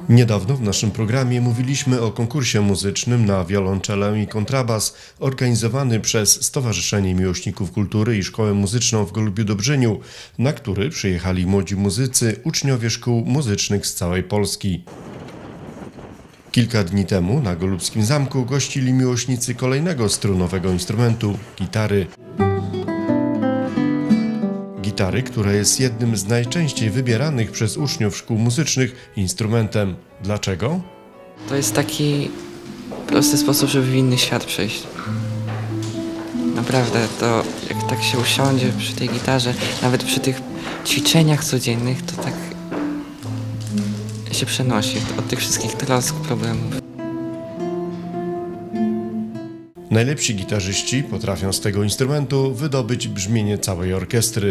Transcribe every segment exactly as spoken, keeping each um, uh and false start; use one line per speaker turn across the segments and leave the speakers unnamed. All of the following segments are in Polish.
Niedawno w naszym programie mówiliśmy o konkursie muzycznym na wiolonczelę i kontrabas organizowany przez Stowarzyszenie Miłośników Kultury i Szkołę Muzyczną w Golubiu-Dobrzyniu, na który przyjechali młodzi muzycy, uczniowie szkół muzycznych z całej Polski. Kilka dni temu na Golubskim Zamku gościli miłośnicy kolejnego strunowego instrumentu – gitary. Gitary, która jest jednym z najczęściej wybieranych przez uczniów szkół muzycznych instrumentem. Dlaczego?
To jest taki prosty sposób, żeby w inny świat przejść. Naprawdę, to jak tak się usiądzie przy tej gitarze, nawet przy tych ćwiczeniach codziennych, to tak się przenosi od tych wszystkich trosk, problemów.
Najlepsi gitarzyści potrafią z tego instrumentu wydobyć brzmienie całej orkiestry.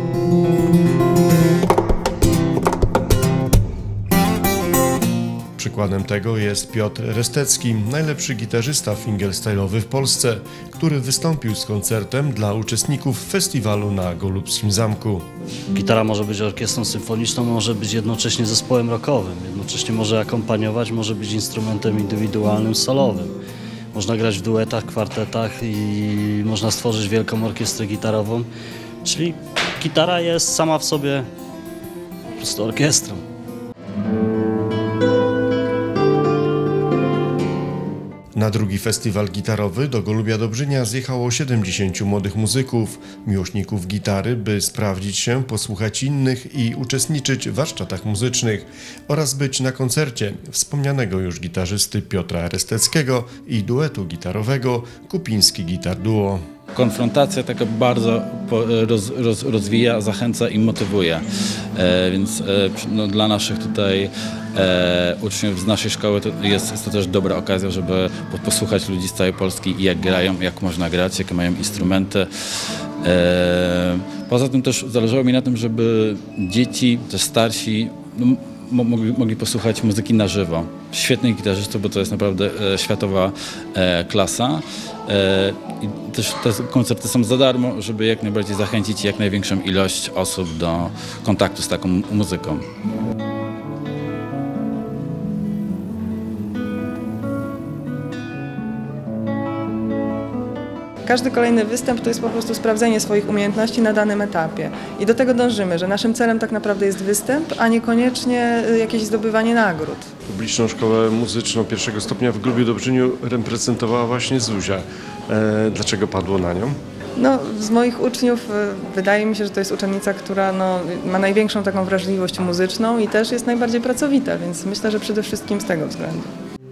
Przykładem tego jest Piotr Restecki, najlepszy gitarzysta fingerstyle'owy w Polsce, który wystąpił z koncertem dla uczestników festiwalu na Golubskim Zamku.
Gitara może być orkiestrą symfoniczną, może być jednocześnie zespołem rockowym, jednocześnie może akompaniować, może być instrumentem indywidualnym, solowym. Można grać w duetach, kwartetach i można stworzyć wielką orkiestrę gitarową, czyli gitara jest sama w sobie po prostu orkiestrą.
Na drugi festiwal gitarowy do Golubia-Dobrzynia zjechało siedemdziesięciu młodych muzyków, miłośników gitary, by sprawdzić się, posłuchać innych i uczestniczyć w warsztatach muzycznych oraz być na koncercie wspomnianego już gitarzysty Piotra Resteckiego i duetu gitarowego Kupiński Gitar Duo.
Konfrontacja taka bardzo roz, roz, rozwija, zachęca i motywuje, e, więc e, no, dla naszych tutaj e, uczniów z naszej szkoły to jest, jest to też dobra okazja, żeby posłuchać ludzi z całej Polski i jak grają, jak można grać, jakie mają instrumenty. E, poza tym też zależało mi na tym, żeby dzieci, też starsi, no, Mogli, mogli posłuchać muzyki na żywo. Świetnych gitarzystów, bo to jest naprawdę e, światowa e, klasa. E, I też te koncerty są za darmo, żeby jak najbardziej zachęcić jak największą ilość osób do kontaktu z taką muzyką.
Każdy kolejny występ to jest po prostu sprawdzenie swoich umiejętności na danym etapie. I do tego dążymy, że naszym celem tak naprawdę jest występ, a niekoniecznie jakieś zdobywanie nagród.
Publiczną Szkołę Muzyczną pierwszego stopnia w Golubiu-Dobrzyniu reprezentowała właśnie Zuzia. E, dlaczego padło na nią?
No, z moich uczniów wydaje mi się, że to jest uczennica, która no, ma największą taką wrażliwość muzyczną i też jest najbardziej pracowita, więc myślę, że przede wszystkim z tego względu.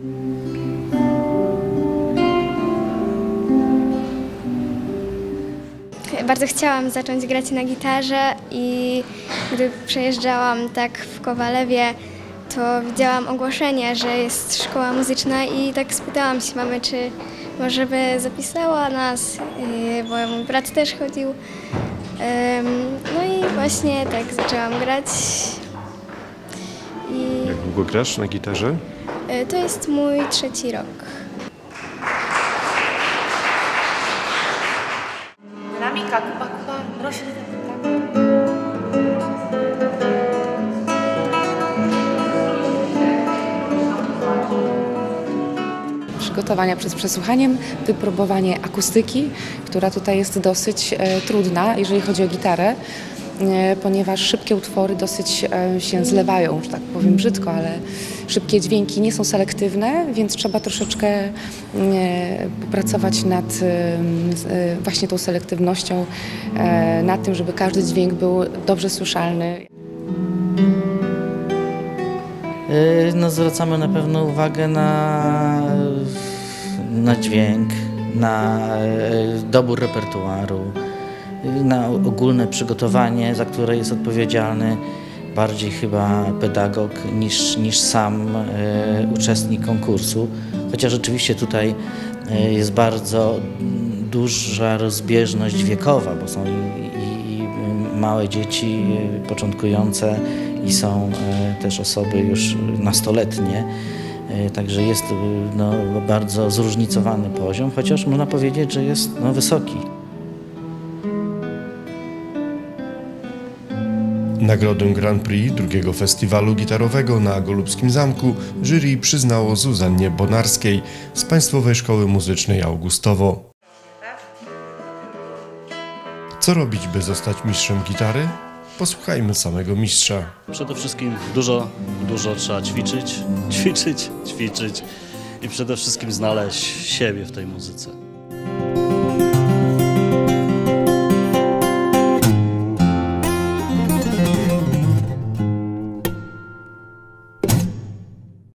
Bardzo chciałam zacząć grać na gitarze i gdy przejeżdżałam tak w Kowalewie, to widziałam ogłoszenie, że jest szkoła muzyczna i tak spytałam się mamy, czy może by zapisała nas, bo mój brat też chodził. No i właśnie tak zaczęłam grać. I
jak długo grasz na gitarze?
To jest mój trzeci rok.
Dynamika, kuba, kuba, rośnie
Przygotowania przed przesłuchaniem, wypróbowanie akustyki, która tutaj jest dosyć e, trudna, jeżeli chodzi o gitarę, e, ponieważ szybkie utwory dosyć e, się zlewają, że tak powiem brzydko, ale szybkie dźwięki nie są selektywne, więc trzeba troszeczkę e, popracować nad e, właśnie tą selektywnością, e, nad tym, żeby każdy dźwięk był dobrze słyszalny.
No, zwracamy na pewno uwagę na, na dźwięk, na dobór repertuaru, na ogólne przygotowanie, za które jest odpowiedzialny bardziej chyba pedagog niż, niż sam e, uczestnik konkursu. Chociaż rzeczywiście tutaj e, jest bardzo duża rozbieżność wiekowa, bo są i, i, i małe dzieci początkujące i są e, też osoby już nastoletnie. E, także jest no, bardzo zróżnicowany poziom, chociaż można powiedzieć, że jest no, wysoki.
Nagrodę Grand Prix drugiego festiwalu gitarowego na Golubskim Zamku jury przyznało Zuzannie Bonarskiej z Państwowej Szkoły Muzycznej Augustowo. Co robić, by zostać mistrzem gitary? Posłuchajmy samego mistrza.
Przede wszystkim dużo, dużo trzeba ćwiczyć, ćwiczyć, ćwiczyć i przede wszystkim znaleźć siebie w tej muzyce.